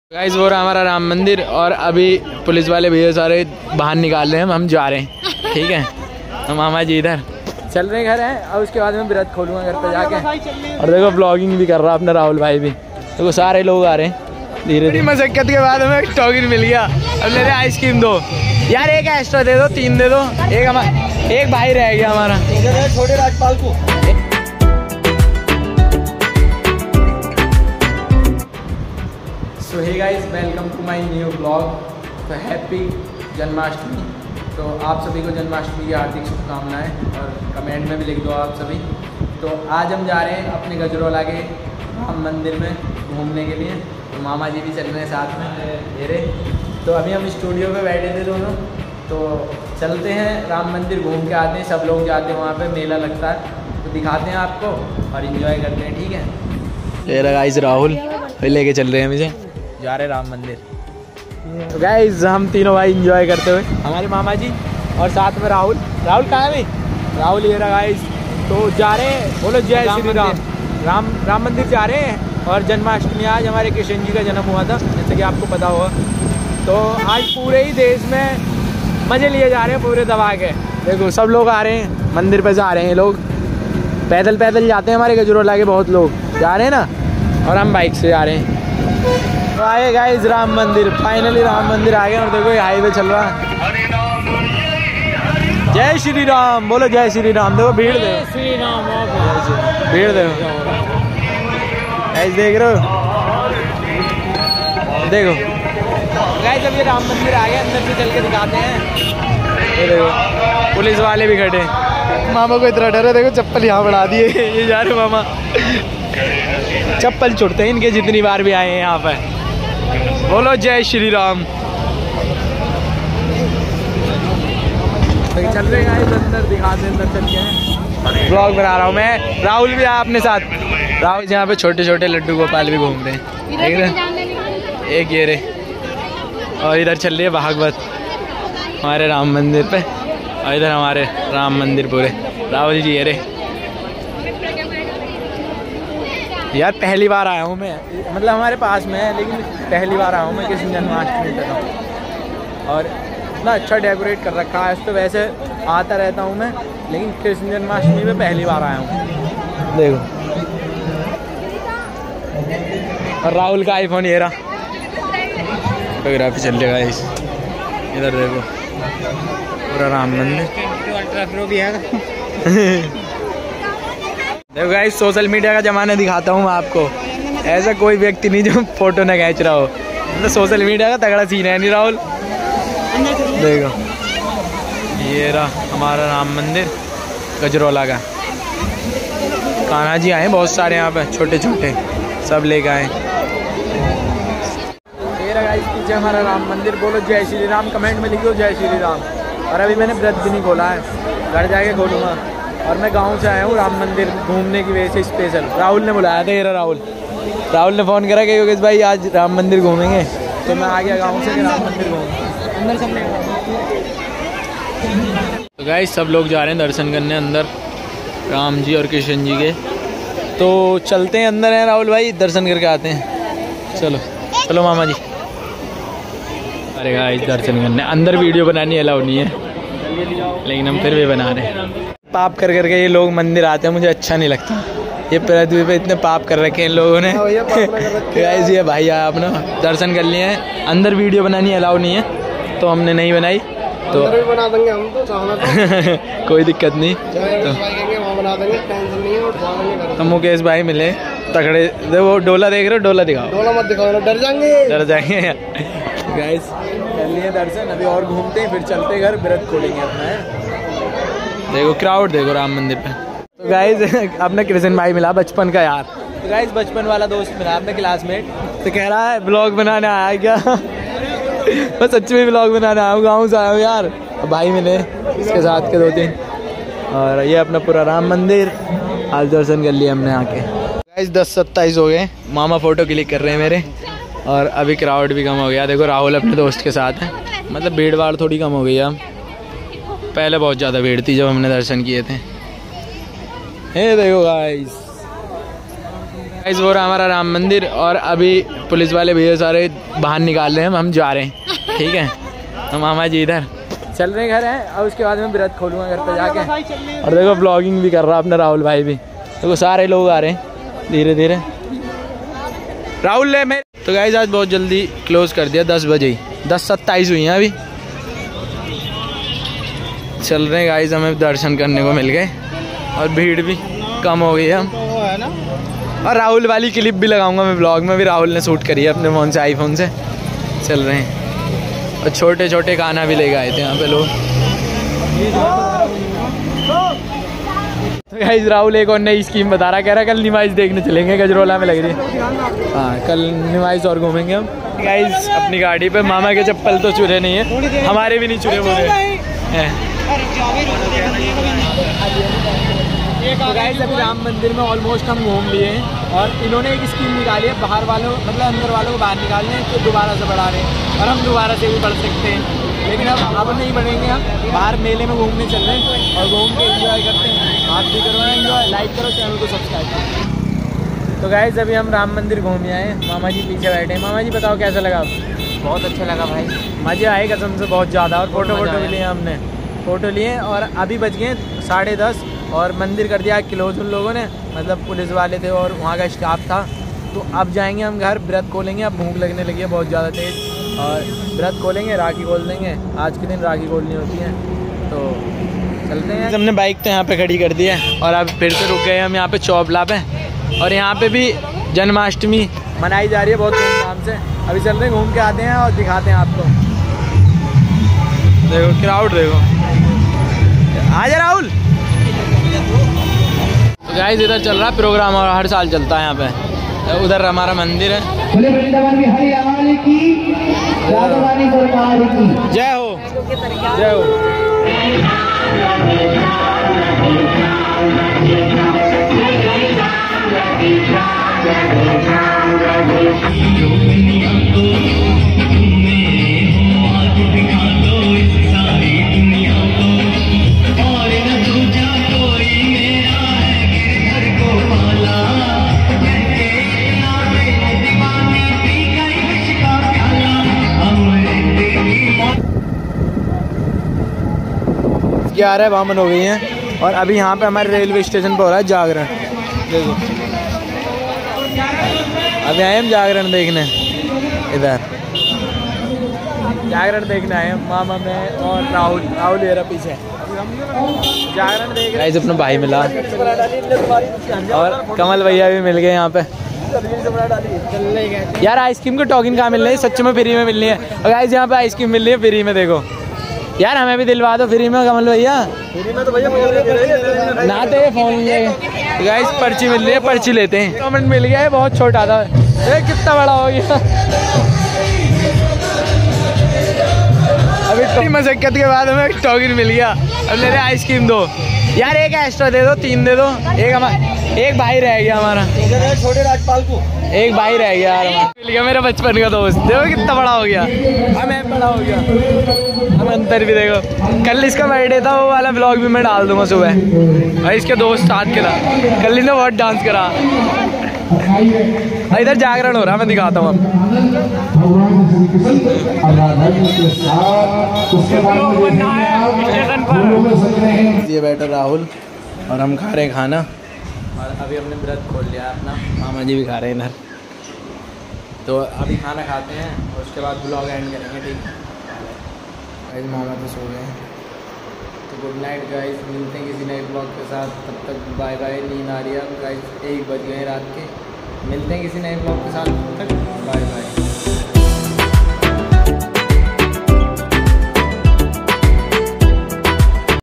Guys वो रहा हमारा राम मंदिर और अभी पुलिस वाले भैया सारे बाहर निकाल रहे हैं, हम जा रहे हैं। ठीक है, तो मामा जी इधर चल रहे घर हैं और उसके बाद मैं व्रत खोलूँगा घर पे जाके। और देखो ब्लॉगिंग भी कर रहा अपना राहुल भाई भी। देखो सारे लोग आ रहे हैं धीरे धीरे। मशक्कत के बाद हमें टॉगिन मिल गया। अब ले रहे आइसक्रीम दो यार, एक एक्स्ट्रा दे दो, 3 दे दो, एक भाई रह गया हमारा छोटे राजपाल को। So hey guys, welcome to my new blog. तो हैप्पी जन्माष्टमी। तो आप सभी को जन्माष्टमी की हार्दिक शुभकामनाएं और कमेंट में भी लिख दो आप सभी। तो आज हम जा रहे हैं अपने गजरोला के राम मंदिर में घूमने के लिए। तो मामा जी भी चल रहे हैं साथ में मेरे। तो अभी हम स्टूडियो पे बैठे थे दोनों, तो चलते हैं राम मंदिर घूम के आते हैं। सब लोग जाते हैं वहाँ पे, मेला लगता है, तो दिखाते हैं आपको और इन्जॉय करते हैं। ठीक है, ये रहा गाइस राहुल लेके चल रहे हैं, मुझे जा रहे राम मंदिर। तो गाइस हम तीनों भाई एंजॉय करते हुए, हमारे मामा जी और साथ में राहुल कहाँ है भाई? राहुल ये रहा गाइस। तो जा रहे हैं, बोलो जय श्री राम। राम मंदिर जा रहे हैं। और जन्माष्टमी आज हमारे कृष्ण जी का जन्म हुआ था, जैसे कि आपको पता होगा। तो आज पूरे ही देश में मज़े लिए जा रहे हैं पूरे दबा के। देखो सब लोग आ रहे हैं, मंदिर पे जा रहे हैं लोग, पैदल जाते हैं। हमारे गजरोला के बहुत लोग जा रहे हैं ना, और हम बाइक से जा रहे हैं। तो आए गाइस राम मंदिर, फाइनली राम मंदिर आ गए। और देखो ये हाईवे चल रहा है। जय श्री राम, बोलो जय श्री राम। देखो भीड़ देखो, श्री राम भीड़ देखो गाइस, देख रहे हो? देखो गाइस अब ये राम मंदिर आ गया, अंदर से चल के दिखाते हैं। ये देखो पुलिस वाले भी खड़े हैं। मामा को इतना डर है, देखो चप्पल यहाँ बढ़ा दिए। ये जा रहे मामा, चप्पल छुड़ते हैं इनके जितनी बार भी आए हैं यहाँ पे। बोलो जय श्री राम। चल रहे हैं अंदर, दिखाते हैं अंदर चल के। ब्लॉग बना रहा हूँ मैं, राहुल भी आया अपने साथ। राहुल यहाँ पे छोटे छोटे लड्डू गोपाल भी घूम रहे हैं, देख रहे? एक ये रे, और इधर चल रही है भागवत हमारे राम मंदिर पे। और इधर हमारे राम मंदिर पूरे राहुल जी ये रे। यार पहली बार आया हूँ मैं, मतलब हमारे पास में है लेकिन पहली बार आया हूँ मैं कृष्ण जन्माष्टमी तक। और इतना अच्छा डेकोरेट कर रखा है। तो वैसे आता रहता हूँ मैं, लेकिन कृष्ण जन्माष्टमी में पहली बार आया हूँ। देखो और राहुल का आईफोन ये रहा, फोटोग्राफी चल रहा है। इधर देखो पूरा राम मंदिर, अल्ट्रा प्रो भी है। देखो गाइस सोशल मीडिया का ज़माना दिखाता हूँ मैं आपको। ऐसा कोई व्यक्ति नहीं जो फोटो ना खींच रहा हो, मतलब सोशल मीडिया का तगड़ा सीन है नहीं राहुल? देखो ये रहा हमारा राम मंदिर गजरोला का। कान्हा जी आए बहुत सारे यहाँ पे, छोटे छोटे सब लेके आए। ये रहा गाइस पीछे हमारा राम मंदिर। बोलो जय श्री राम, कमेंट में लिखो जय श्री राम। और अभी मैंने व्रत भी नहीं खोला है, घर जाके खोलूँगा। और मैं गांव से आया हूँ राम मंदिर घूमने की वजह से स्पेशल। राहुल ने बुलाया था, ये रहा राहुल ने फ़ोन करा कि योगेश भाई आज राम मंदिर घूमेंगे, तो मैं आ गया गांव से कि राम मंदिर घूमेंगे। अंदर सब तो गाइस सब लोग जा रहे हैं दर्शन करने अंदर, राम जी और कृष्ण जी के। तो चलते हैं अंदर हैं राहुल भाई, दर्शन करके आते हैं। चलो चलो मामा जी। अरे गाइस दर्शन करने अंदर वीडियो बनानी अलाउ नहीं है, लेकिन हम फिर भी बना रहे हैं। पाप कर करके ये लोग मंदिर आते हैं, मुझे अच्छा नहीं लगता। ये पृथ्वी पे इतने पाप कर रखे हैं इन लोगों ने। गाइस ये भाई आया अपना, दर्शन कर लिए हैं। अंदर वीडियो बनानी अलाउ नहीं है, तो हमने नहीं बनाई। तो भी बना देंगे हम तो कोई दिक्कत नहीं। तो मुकेश भाई मिले तगड़े, वो डोला देख रहे हो? डोला दिखाओ। डोला मत दिखाओ, डर जाएंगे। गाइस कर लिए दर्शन, अभी और घूमते हैं फिर चलते घर, व्रत खोलेंगे अपना। देखो क्राउड देखो राम मंदिर पे। तो गाइस अपना कृष्ण भाई मिला बचपन का यार। तो गाइस बचपन वाला दोस्त मिला अपना क्लासमेट। तो कह रहा है ब्लॉग बनाने आया क्या? मैं सच में ब्लॉग बनाने आया हूँ, गाँव से आया हूँ यार। भाई मिले इसके साथ के 2-3। और ये अपना पूरा राम मंदिर आज दर्शन कर लिया हमने आके। गाइस 10:27 हो गए, मामा फ़ोटो क्लिक कर रहे हैं मेरे। और अभी क्राउड भी कम हो गया। देखो राहुल अपने दोस्त के साथ है, मतलब भीड़ भाड़ थोड़ी कम हो गई है। पहले बहुत ज़्यादा भीड़ थी जब हमने दर्शन किए थे। हे देखो गाइस गाइस वो रहा हमारा राम मंदिर और अभी पुलिस वाले भैया सारे बाहर निकाल रहे हैं, हम जा रहे हैं। ठीक है, हम मामा जी इधर चल रहे घर हैं और उसके बाद मैं व्रत खोलूँगा घर पे जाके। और देखो ब्लॉगिंग भी कर रहा अपना राहुल भाई भी, देखो सारे लोग आ रहे हैं धीरे धीरे। राहुल ले मैं तो गाइस आज बहुत जल्दी क्लोज कर दिया, 10 बजे ही, 10:27 हुई हैं अभी। चल रहे हैं गाइस, हमें दर्शन करने को मिल गए और भीड़ भी कम हो गई है हम। और राहुल वाली क्लिप भी लगाऊंगा मैं ब्लॉग में, भी राहुल ने शूट करी है अपने फ़ोन से, आईफोन से। चल रहे हैं और छोटे छोटे खाना भी लेके आए थे यहाँ पे लोग। तो गाइस राहुल एक और नई स्कीम बता रहा, कह रहा कल नुमाइश देखने चलेंगे, गजरोला में लग रही है। हाँ कल नुमाइश और घूमेंगे हम। गाइस अपनी गाड़ी पे मामा के चप्पल तो चुरे नहीं है, हमारे भी नहीं चुरे बोले हैं। तो गाइस अभी राम मंदिर में ऑलमोस्ट हम घूम लिए हैं और इन्होंने एक स्कीम निकाली है, बाहर वालों मतलब अंदर वालों को बाहर निकालने हैं, तो दोबारा से बढ़ा रहे हैं और हम दोबारा से भी बढ़ सकते हैं। लेकिन अब नहीं बढ़ेंगे, हम बाहर मेले में घूमने चल रहे हैं और घूम के एंजॉय करते हैं। आप भी करो एंजॉय, लाइक करो, चैनल को सब्सक्राइब करो। तो गाइस अभी हम राम मंदिर घूम आए हैं, मामा जी पीछे बैठे हैं। मामा जी बताओ कैसा लगा? बहुत अच्छा लगा भाई, मज़े आए कसम से बहुत ज़्यादा। और फोटो भी लिए हमने, फ़ोटो लिए और अभी बज गए 10:30 और मंदिर कर दिया क्लोज उन लोगों ने, मतलब पुलिस वाले थे और वहाँ का स्टाफ था। तो अब जाएंगे हम घर, व्रत खोलेंगे। अब भूख लगने लगी है बहुत ज़्यादा तेज़ और व्रत खोलेंगे, राखी खोल देंगे। आज के दिन राखी खोलनी होती है, तो चलते हैं। हमने बाइक तो यहाँ पे खड़ी कर दी है और अब फिर से रुक गए हम यहाँ पे चौपला पे। और यहाँ पे भी जन्माष्टमी मनाई जा रही है बहुत धूमधाम से। अभी चल रहे हैं, घूम के आते हैं और दिखाते हैं आपको। देखो क्राउड देखो, आजा राहुल। तो गाइस इधर चल रहा है प्रोग्राम और हर साल चलता है यहाँ पे। तो उधर हमारा मंदिर है। जय हो जय हो। आ रहा है वामन हो गई हैं और अभी यहाँ पे हमारे रेलवे स्टेशन पर हो रहा है जागरण। देखो अभी आए हम जागरण देखने, इधर जागरण देखने आए हम मामा में और राहुल ये रहा पीछे जागरण देख रहे हैं। अपना भाई मिला और कमल भैया भी मिल गए यहाँ पे। यार आइसक्रीम को टोकन कहाँ मिल रही है? सच में फ्री में मिलनी है। और गाइस यहाँ पे आइसक्रीम मिल रही है फ्री में, देखो यार हमें भी दिलवा दो फ्री में कमल भैया। फ्री में तो भैया ना दे फोन लिए। गाइस पर्ची मिल रही है, पर्ची लेते हैं। कमेंट मिल गया है, बहुत छोटा था, कितना बड़ा हो गया। अभी मशक्कत के बाद हमें टोकन मिल गया। अब ले रहे आइसक्रीम दो यार, एक एक्स्ट्रा दे दो, 3 दे दो। एक भाई रह गया हमारा, छोटे राजपाल को एक भाई रह गया यार हमारा। मिल गया मेरा बचपन का दोस्त, देखो कितना बड़ा हो गया। मैं बड़ा हो गया, हम अंतर भी देखो। कल इसका बर्थडे था, वो वाला ब्लॉग भी मैं डाल दूंगा सुबह। और इसके दोस्त साथ के साथ कल ने बहुत डांस करा। इधर जागरण हो रहा है, मैं दिखाता हूँ। ये बैठा राहुल और हम खा रहे हैं खाना और अभी हमने व्रत खोल लिया अपना। मामा जी भी खा रहे हैं इधर। तो अभी खाना खाते हैं और उसके बाद ब्लॉग एंड करेंगे। ठीक है, मामा तो सो गए हैं। तो गुड नाइट गाइस, मिलते हैं किसी नए ब्लॉग के साथ। तब तक बाय बाय। नींद आ रही है गाइस, 1 बज गए रात के। मिलते हैं किसी नए ब्लॉग के साथ, तब तक बाय बाय।